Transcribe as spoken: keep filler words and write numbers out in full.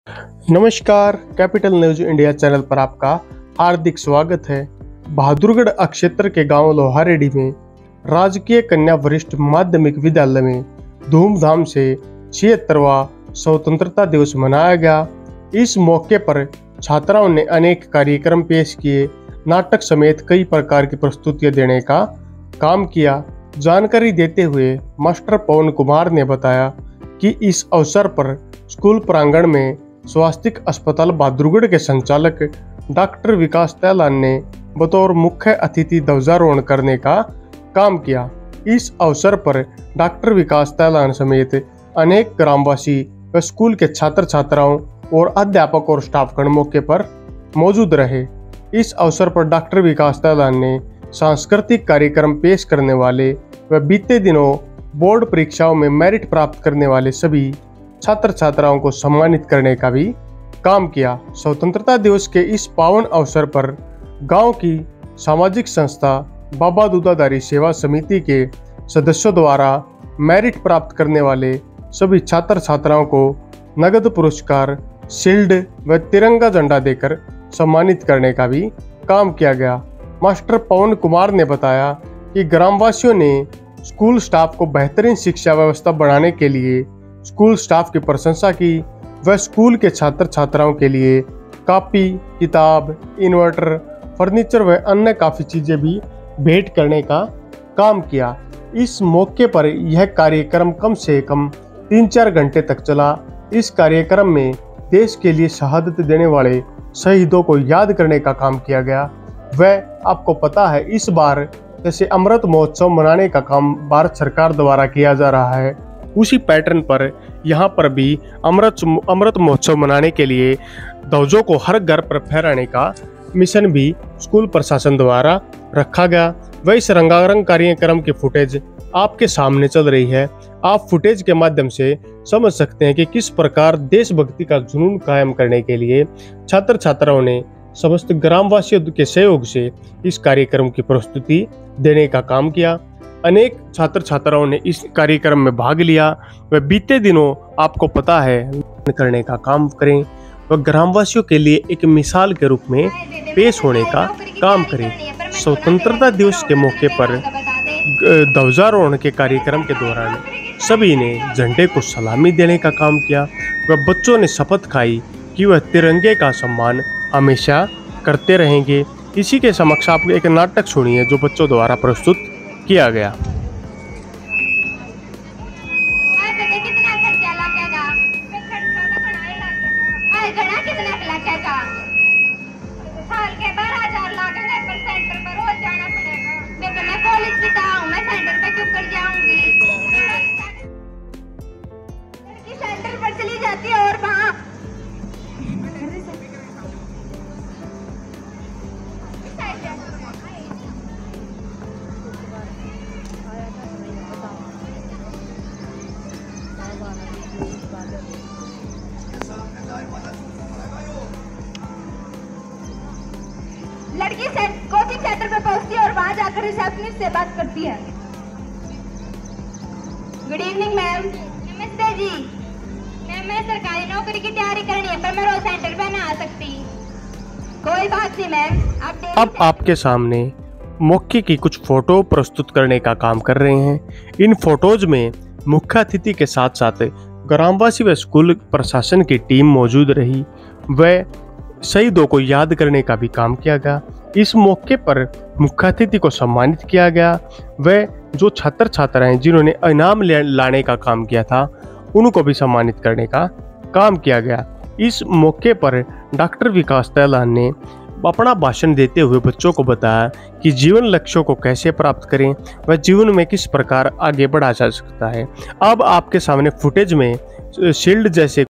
नमस्कार, capital news India channel पर आपका हार्दिक स्वागत है। बहादुरगढ़ क्षेत्र के गांव लोहारेडी में राजकीय कन्या वरिष्ठ माध्यमिक विद्यालय में धूमधाम से छिहत्तरवां स्वतंत्रता दिवस मनाया गया। इस मौके पर छात्राओं ने अनेक कार्यक्रम पेश किए, नाटक समेत कई प्रकार की प्रस्तुतियां देने का काम किया। जानकारी देते हुए मास्टर पवन कुमार ने बताया कि इस अवसर पर स्कूल प्रांगण में स्वास्थ्य अस्पताल बहादुरगढ़ के संचालक डॉक्टर विकास तैलान ने बतौर मुख्य अतिथि ध्वजारोहण करने का काम किया। इस अवसर पर डॉक्टर विकास तैलान समेत अनेक ग्रामवासी व स्कूल के छात्र छात्राओं और अध्यापक और स्टाफगण मौके पर मौजूद रहे। इस अवसर पर डॉक्टर विकास तैलान ने सांस्कृतिक कार्यक्रम पेश करने वाले व बीते दिनों बोर्ड परीक्षाओं में मेरिट प्राप्त करने वाले सभी छात्र छात्राओं को सम्मानित करने का भी काम किया। स्वतंत्रता दिवस के इस पावन अवसर पर गांव की सामाजिक संस्था बाबा दूधाधारी सेवा समिति के सदस्यों द्वारा मेरिट प्राप्त करने वाले सभी छात्र छात्राओं को नगद पुरस्कार, शील्ड व तिरंगा झंडा देकर सम्मानित करने का भी काम किया गया। मास्टर पवन कुमार ने बताया कि ग्रामवासियों ने स्कूल स्टाफ को बेहतरीन शिक्षा व्यवस्था बढ़ाने के लिए स्कूल स्टाफ की प्रशंसा की व स्कूल के छात्र छात्राओं के लिए कॉपी, किताब, इन्वर्टर, फर्नीचर व अन्य काफ़ी चीज़ें भी भेंट करने का काम किया। इस मौके पर यह कार्यक्रम कम से कम तीन चार घंटे तक चला। इस कार्यक्रम में देश के लिए शहादत देने वाले शहीदों को याद करने का काम किया गया। वह आपको पता है, इस बार जैसे अमृत महोत्सव मनाने का काम भारत सरकार द्वारा किया जा रहा है, उसी पैटर्न पर यहाँ पर भी अमृत अमृत महोत्सव मनाने के लिए ध्वजों को हर घर पर फहराने का मिशन भी स्कूल प्रशासन द्वारा रखा गया। वह इस रंगारंग कार्यक्रम की फुटेज आपके सामने चल रही है। आप फुटेज के माध्यम से समझ सकते हैं कि किस प्रकार देशभक्ति का जुनून कायम करने के लिए छात्र छात्राओं ने समस्त ग्रामवासियों के सहयोग से इस कार्यक्रम की प्रस्तुति देने का काम किया। अनेक छात्र छात्राओं ने इस कार्यक्रम में भाग लिया। वह बीते दिनों आपको पता है करने का काम करें, वह ग्रामवासियों के लिए एक मिसाल के रूप में पेश होने का काम करें। स्वतंत्रता दिवस के मौके पर ध्वजारोहण के कार्यक्रम के दौरान सभी ने झंडे को सलामी देने का काम किया। वह बच्चों ने शपथ खाई कि वह तिरंगे का सम्मान हमेशा करते रहेंगे। इसी के समक्ष आप एक नाटक सुनिए जो बच्चों द्वारा प्रस्तुत किया गया। सेंटर पर चली जाती है और वहाँ लड़की कोचिंग सेंटर पे पहुंचती है और वहां जाकर रिसेप्शनिस्ट से बात करती है। Good evening ma'am. नमस्ते जी मैम, मैं सरकारी नौकरी की तैयारी करनी है पर मैं रोज सेंटर पे ना आ सकती। कोई बात नहीं मैम, आप अब आपके सामने मौके की कुछ फोटो प्रस्तुत करने का काम कर रहे हैं। इन फोटोज में मुख्य अतिथि के साथ साथ ग्रामवासी व स्कूल प्रशासन की टीम मौजूद रही। वह शहीदों को याद करने का भी काम किया गया। इस मौके पर मुख्य अतिथि को सम्मानित किया गया। वह जो छात्र छात्राएं जिन्होंने इनाम लाने का काम किया था उनको भी सम्मानित करने का काम किया गया। इस मौके पर डॉक्टर विकास तैलान ने अपना भाषण देते हुए बच्चों को बताया कि जीवन लक्ष्यों को कैसे प्राप्त करें व जीवन में किस प्रकार आगे बढ़ा जा सकता है। अब आपके सामने फुटेज में शील्ड जैसे